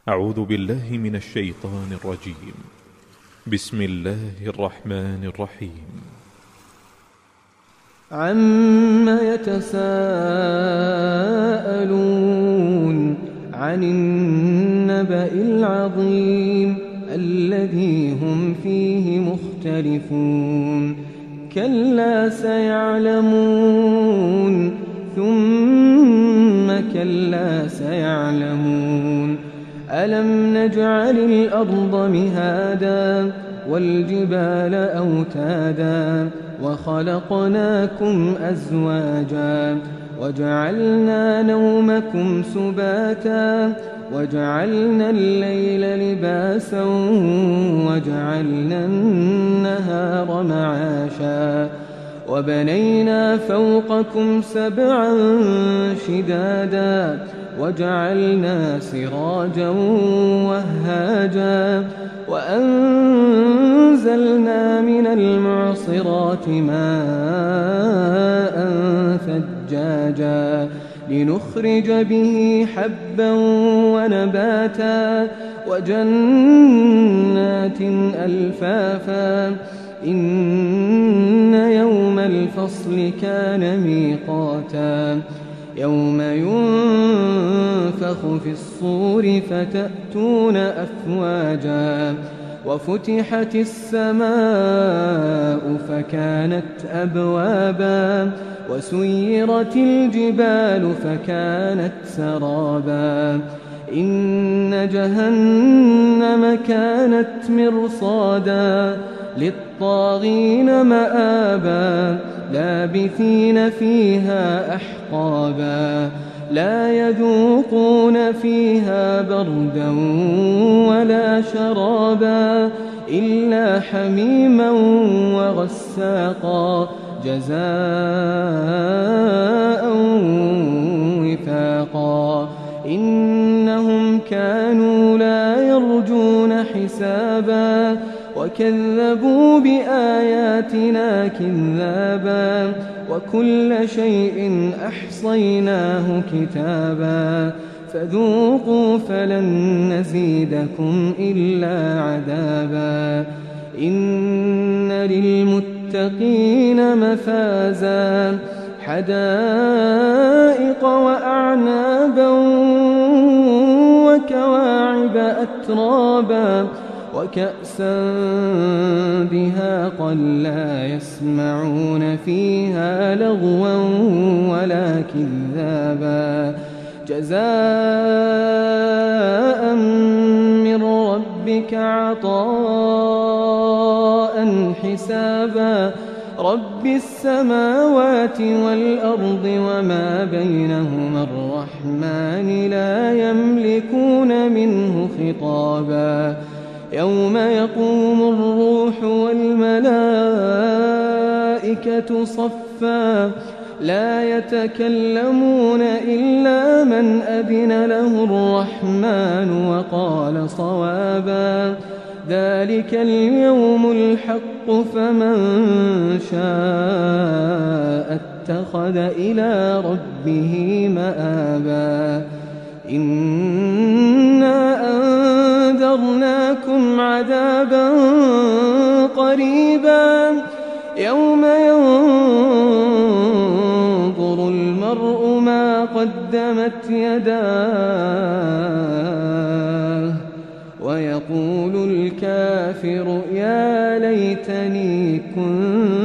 أعوذ بالله من الشيطان الرجيم. بسم الله الرحمن الرحيم. عَمَّ يَتَسَاءَلُونَ عَنِ النَّبَإِ الْعَظِيمِ الَّذِي هُمْ فِيهِ مُخْتَلِفُونَ كَلَّا سَيَعْلَمُونَ ثُمَّ كَلَّا سَيَعْلَمُونَ أَلَمْ نَجْعَلِ الْأَرْضَ مِهَادًا وَالْجِبَالَ أَوْتَادًا وَخَلَقْنَاكُمْ أَزْوَاجًا وَجَعَلْنَا نَوْمَكُمْ سُبَاتًا وَجَعَلْنَا اللَّيْلَ لِبَاسًا وَجَعَلْنَا النَّهَارَ مَعَاشًا وَبَنَيْنَا فَوْقَكُمْ سَبْعًا شِدَادًا وَجَعَلْنَا سِرَاجًا وَهَّاجًا وَأَنزَلْنَا مِنَ الْمُعْصِرَاتِ مَاءً ثَجَّاجًا لِنُخْرِجَ بِهِ حَبًّا وَنَبَاتًا وَجَنَّاتٍ أَلْفَافًا إِنَّ يَوْمَ الْفَصْلِ كَانَ مِيقَاتًا يَوْمَ يُنفَخُ فِي الصُّورِ فَتَأْتُونَ أَفْوَاجًا وَفُتِحَتِ السَّمَاءُ فَكَانَتْ أَبْوَابًا وَسُيِّرَتِ الْجِبَالُ فَكَانَتْ سَرَابًا إِنَّ جَهَنَّمَ كَانَتْ مِرْصَادًا لِلطَّاغِينَ مَآبًا لَابِثِينَ فِيهَا أَحْقَابًا لَا يَذُوقُونَ فِيهَا بَرْدًا وَلَا شَرَابًا إِلَّا حَمِيمًا وَغَسَّاقًا جَزَاءً وِفَاقًا إِنَّهُمْ كَانُوا لَا يَرْجُونَ حِسَابًا وَكَذَّبُوا بِآيَاتِنَا كِذَّابًا وَكُلَّ شَيْءٍ أَحْصَيْنَاهُ كِتَابًا فَذُوقُوا فَلَن نَّزِيدَكُمْ إِلَّا عَذَابًا إِنَّ لِلْمُتَّقِينَ مَفَازًا حَدَائِقَ وَأَعْنَابًا وَكَوَاعِبَ أَتْرَابًا وَكَأْسًا دِهَاقًا لَّا يَسْمَعُونَ فِيهَا لَغْوًا وَلَا كِذَّابًا جَزَاءً مِّن رَّبِّكَ عَطَاءً حِسَابًا رَّبِّ السَّمَاوَاتِ وَالْأَرْضِ وَمَا بَيْنَهُمَا الرَّحْمَٰنِ لَا يَمْلِكُونَ مِنْهُ خِطَابًا يَوْمَ يَقُومُ الرُّوحُ وَالْمَلَائِكَةُ صَفًّا لَا يَتَكَلَّمُونَ إِلَّا مَنْ أَذِنَ لَهُ الرَّحْمَٰنُ وَقَالَ صَوَابًا ذَلِكَ الْيَوْمُ الْحَقُّ فَمَن شَاءَ اتَّخَذَ إِلَىٰ رَبِّهِ مَآبًا إِنَّا أَنذَرْنَاكُمْ عَذَابًا قَرِيبًا يَوْمَ يَنظُرُ الْمَرْءُ مَا قَدَّمَتْ يَدَاهُ وَيَقُولُ الْكَافِرُ يَا لَيْتَنِي كُنتُ